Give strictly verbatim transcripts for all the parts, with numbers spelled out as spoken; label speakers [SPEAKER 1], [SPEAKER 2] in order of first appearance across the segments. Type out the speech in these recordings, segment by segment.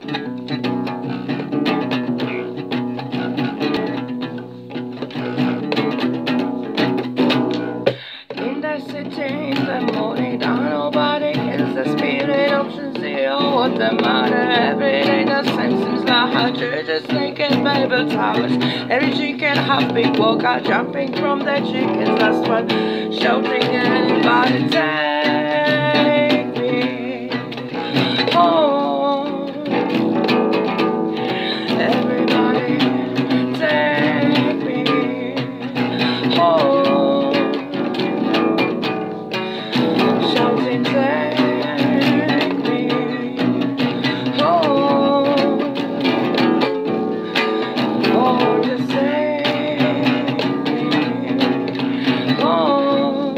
[SPEAKER 1] In the city, in the morning, down nobody is the spirit of zero. What the matter? Every day the same seems like how churches, naked Bible towers. Every chicken half big walk out, jumping from the chicken's last one, shouting anybody take me home. Everybody take me home. Shouting take me home. Oh, just take me home.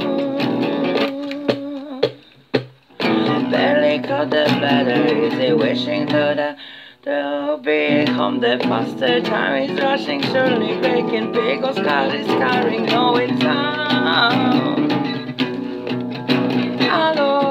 [SPEAKER 1] Barely caught the bladder, easy wishing to the to be home. The faster time is rushing, surely breaking. Big old scar is scarring, no in town. Hello.